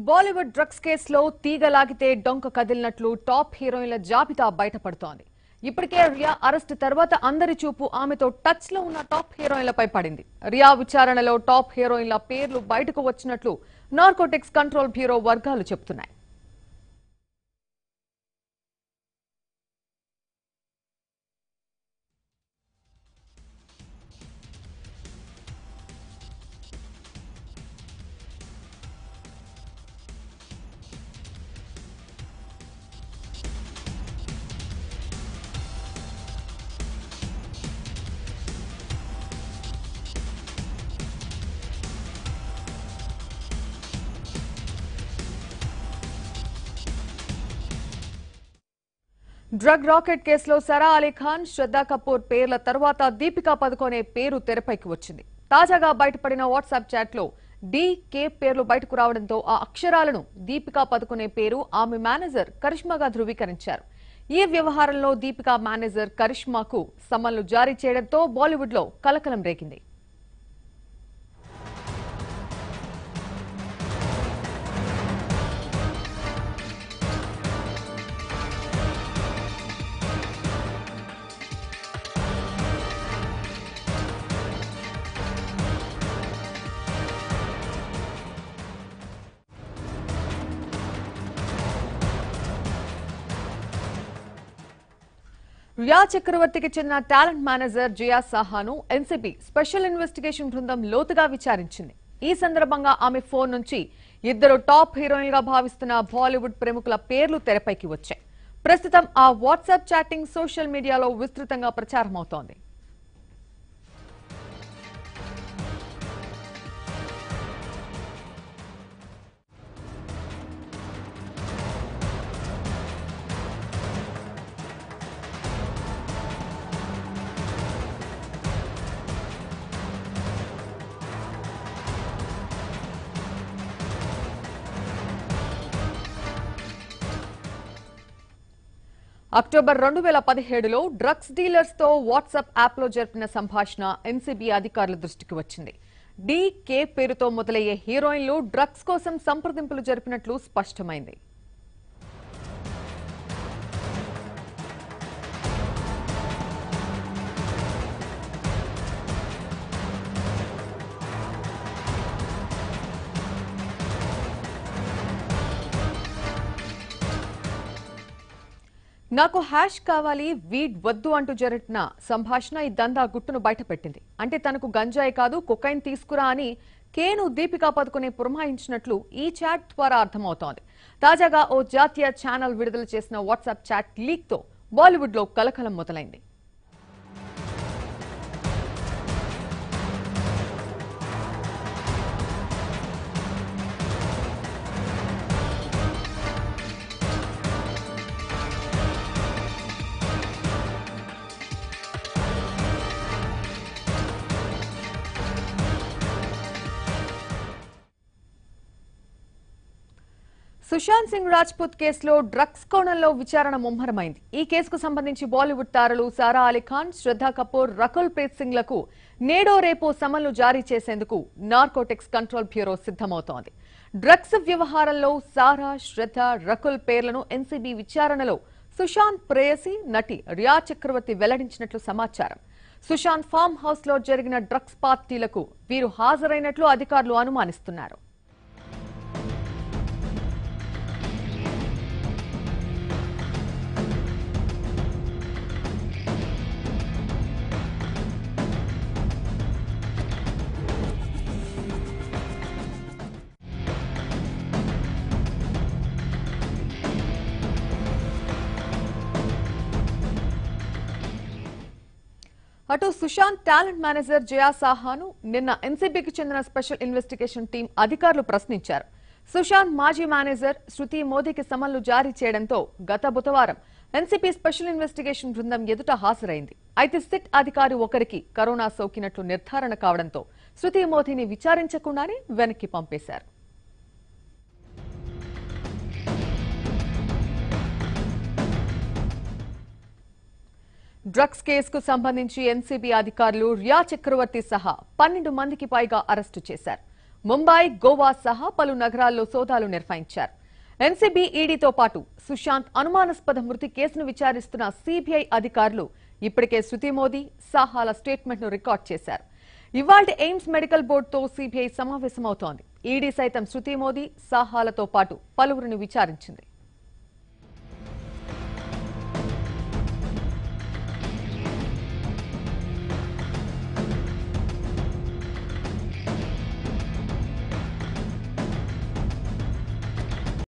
Bollywood drugs కేసులో తీగలాగితే డొంక కదిలినట్లు top హీరోయిన్ల జాబితా బయటపడుతోంది. ఇప్పటికే రియా అరెస్ట్ తర్వాత అందరి చూపు ఆమెతో టచ్ లో ఉన్న టాప్ హీరోయిన్లపై పడింది. రియా విచారణలో టాప్ హీరోయిన్ల పేర్లు బయటకు వచ్చినట్లు నార్కోటిక్స్ కంట్రోల్ బ్యూరో వర్గాలు చెబుతున్నాయి. డ్రగ్ రాకెట్ కేసులో సరా అలీ ఖాన్, శ్రద్ధా కపూర్ పేర్ల తర్వాత దీపికా పదుకొనే పేరు తెరపైకి వచ్చింది. తాజాగా బయటపడిన వాట్సాప్ చాట్ లో డి-కే పేర్లు బయటకు రావడంతో ఆ అక్షరాలను దీపికా పదుకొనే పేరు ఆమె మేనేజర్ కరిష్మాగా ధృవీకరించారు. ఈ వ్యవహారంలో దీపికా మేనేజర్ కరిష్మాకు సమన్లు జారీ చేయడంతో బాలీవుడ్ లో కలకలం రేగింది. రియా చక్రవర్తికి చెందిన టాలెంట్ మేనేజర్ జియా సాహాను ఎన్సీబీ స్పెషల్ ఇన్వెస్టిగేషన్ బృందం లోతుగా విచారించింది. ఈ సందర్భంగా ఆమె ఫోన్ నుంచి ఇద్దరు టాప్ హీరోయిన్లుగా భావిస్తున్న బాలీవుడ్ ప్రముఖుల పేర్లు తెరపైకి వచ్చాయి. ప్రస్తుతం ఆ వాట్సాప్ చాటింగ్ సోషల్ మీడియాలో విస్తృతంగా ప్రచారమవుతోంది. అక్టోబర్ 2017లో డ్రగ్స్ డీలర్స్ తో వాట్సాప్ యాప్ లో జరిపిన సంభాషణ ఎన్సీబీ అధికారుల దృష్టికి వచ్చింది. డి-కే పేరుతో మొదలయ్యే హీరోయిన్లు డ్రగ్స్ కోసం సంప్రదింపులు జరిపినట్లు స్పష్టమైంది. నాకు హ్యాష్ కావాలి, వీడ్ వద్దు అంటూ జరిపిన సంభాషణ ఈ దందా గుట్టును బయటపెట్టింది. అంటే తనకు గంజాయి కాదు కొకైన్ తీసుకురా అని కేను దీపికా పదుకొనే పురమాయించినట్లు ఈ చాట్ ద్వారా అర్థమవుతోంది. తాజాగా ఓ జాతీయ ఛానల్ విడుదల చేసిన వాట్సాప్ చాట్ లీక్ తో బాలీవుడ్ లో కలకలం మొదలైంది. సుశాంత్ సింగ్ రాజ్పుత్ కేసులో డ్రగ్స్ కోణంలో విచారణ ముమ్మరమైంది. ఈ కేసుకు సంబంధించి బాలీవుడ్ తారలు సారా అలీ ఖాన్, శ్రద్ధా కపూర్, రకుల్ ప్రీత్ సింగ్ లకు నేడో రేపో సమన్లు జారీ చేసేందుకు నార్కోటిక్స్ కంట్రోల్ బ్యూరో సిద్ధమవుతోంది. డ్రగ్స్ వ్యవహారంలో సారా, శ్రద్ధ, రకుల్ పేర్లను ఎన్సీబీ విచారణలో సుశాంత్ ప్రేయసి, నటి రియా చక్రవర్తి వెల్లడించినట్లు సమాచారం. సుశాంత్ ఫామ్ హౌస్ లో జరిగిన డ్రగ్స్ పార్టీలకు వీరు హాజరైనట్లు అధికారులు అనుమానిస్తున్నారు. అటు సుశాంత్ టాలెంట్ మేనేజర్ జియా సాహాను నిన్న ఎన్సీబీకి చెందిన స్పెషల్ ఇన్వెస్టిగేషన్ టీం అధికారులు ప్రశ్నించారు. సుశాంత్ మాజీ మేనేజర్ శృతి మోదీకి సమన్లు జారీ చేయడంతో గత బుధవారం ఎన్సీబీ స్పెషల్ ఇన్వెస్టిగేషన్ బృందం ఎదుట హాజరైంది. అయితే సిట్ అధికారి ఒకరికి కరోనా సోకినట్లు నిర్ధారణ కావడంతో శృతి మోదీని విచారించకుండానే వెనక్కి పంపేశారు. డ్రగ్స్ కేసుకు సంబంధించి ఎన్సీబీ అధికారులు రియా చక్రవర్తి సహా 12 మందికి పైగా అరెస్టు చేశారు. ముంబై, గోవా సహా పలు నగరాల్లో సోదాలు నిర్వహించారు. ఎన్సీబీ, ఈడీతో పాటు సుశాంత్ అనుమానాస్పద మృతి కేసును విచారిస్తున్న సీబీఐ అధికారులు ఇప్పటికే శృతి మోదీ, సాహాల స్టేట్మెంట్ను రికార్డ్ చేశారు. ఇవాల్టి ఎయిమ్స్ మెడికల్ బోర్డుతో సీబీఐ సమావేశమవుతోంది. ఈడీ సైతం శృతి మోదీ, సాహాలతో పాటు పలువురిని విచారించింది.